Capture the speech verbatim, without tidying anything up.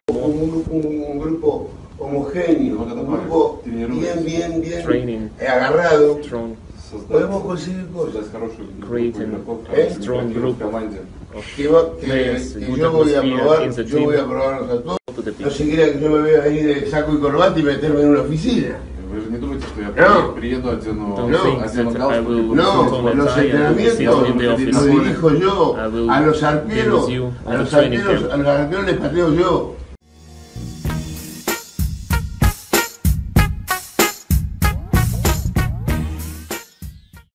un, un, un grupo homogéneo, un grupo bien, bien, bien eh, agarrado, podemos conseguir cosas. ¿Eh? Que, va, que, que yo voy a probar, yo voy a probarlos a todos. No se crea que yo me voy a venir de saco y corbata y meterme en una oficina. No, no, no, los entrenamientos los dirijo yo, a los arqueros, a los arqueros, a los arqueros les pateo yo.